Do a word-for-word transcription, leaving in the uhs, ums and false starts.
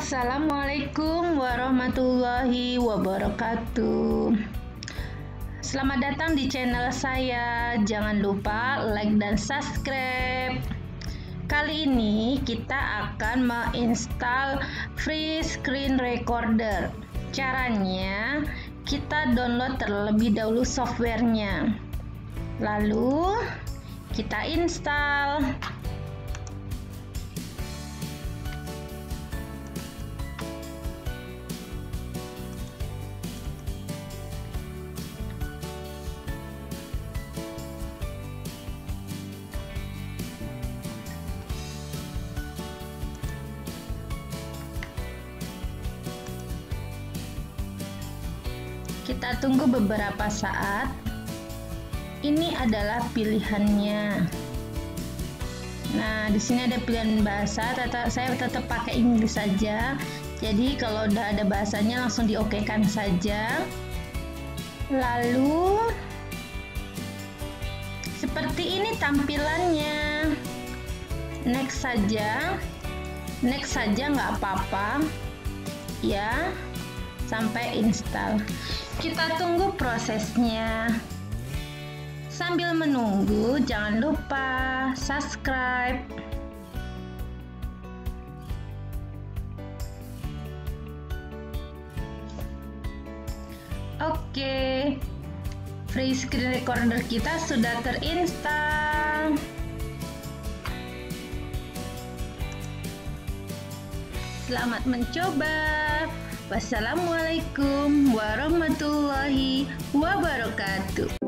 Assalamualaikum warahmatullahi wabarakatuh. Selamat datang di channel saya. Jangan lupa like dan subscribe. Kali ini kita akan menginstal free screen recorder. Caranya, kita download terlebih dahulu softwarenya. Lalu kita install. Kita tunggu beberapa saat. Ini adalah pilihannya. Nah, di sini ada pilihan bahasa. Tetap, saya tetap pakai Inggris saja. Jadi kalau udah ada bahasanya langsung diokekan saja. Lalu seperti ini tampilannya. Next saja. Next saja nggak apa-apa. Ya. Sampai install. Kita tunggu prosesnya. Sambil menunggu, jangan lupa subscribe. Oke, free screen recorder kita sudah terinstall. Selamat mencoba. Wassalamualaikum warahmatullahi wabarakatuh.